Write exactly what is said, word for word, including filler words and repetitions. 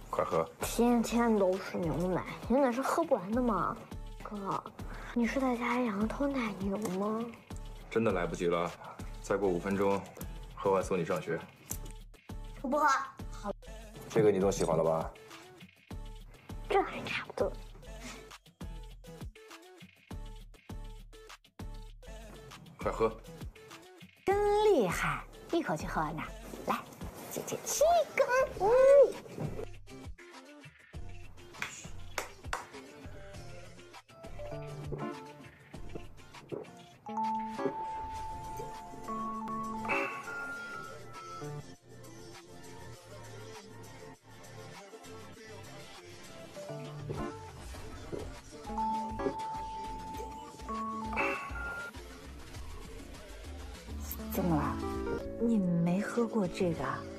快喝！ 天天都是牛奶，牛奶是喝不完的嘛。哥，你是在家里养了头奶牛吗？ 真的来不及了，再过五分钟，喝完送你上学。 我不喝。好， 这个你总喜欢了吧？ 这还差不多。 快喝！ 真厉害，一口气喝完的。来，姐姐七根。嗯。怎么了？你没喝过这个啊？